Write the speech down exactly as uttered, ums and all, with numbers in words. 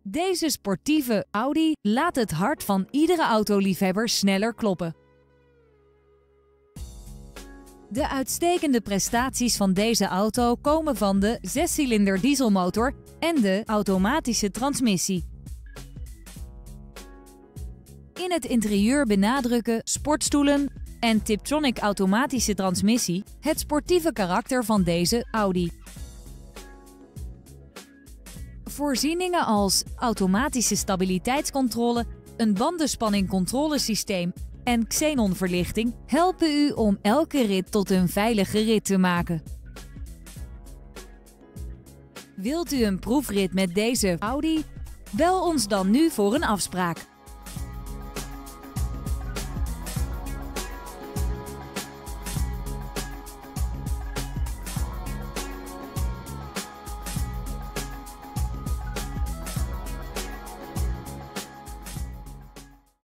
Deze sportieve Audi laat het hart van iedere autoliefhebber sneller kloppen. De uitstekende prestaties van deze auto komen van de zescilinder dieselmotor en de automatische transmissie. In het interieur benadrukken sportstoelen en Tiptronic automatische transmissie het sportieve karakter van deze Audi. Voorzieningen als automatische stabiliteitscontrole, een bandenspanningcontrolesysteem en xenonverlichting helpen u om elke rit tot een veilige rit te maken. Wilt u een proefrit met deze Audi? Bel ons dan nu voor een afspraak.